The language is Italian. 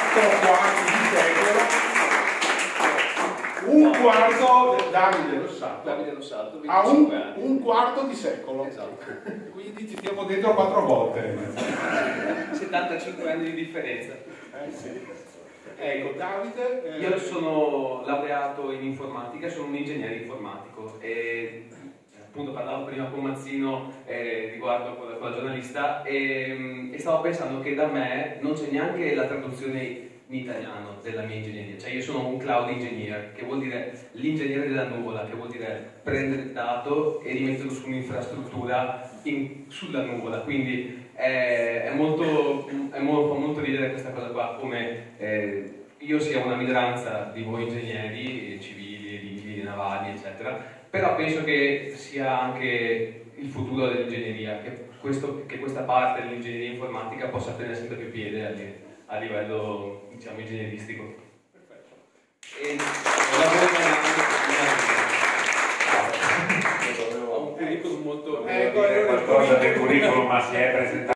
quarti di secolo. Un quarto del Davide Rossato ha un quarto di secolo. Esatto. Quindi ci stiamo dentro 4 volte. 75 anni di differenza. Sì. Ecco, Davide. Io sono laureato in informatica, sono un ingegnere informatico e appunto parlavo prima con Mazzino riguardo con la giornalista e stavo pensando che da me non c'è neanche la traduzione in italiano della mia ingegneria, cioè io sono un cloud engineer, che vuol dire l'ingegnere della nuvola, che vuol dire prendere il dato e rimetterlo su un'infrastruttura sulla nuvola, quindi fa molto ridere questa cosa qua, come io sia una minoranza di voi ingegneri civili, vigili, navali, eccetera, però penso che sia anche il futuro dell'ingegneria, che questa parte dell'ingegneria informatica possa tenere sempre più piede a livello, diciamo, ingegneristico. Perfetto. E lavoro ho un curriculum molto... Qualcosa del curriculum, ma si è presentato.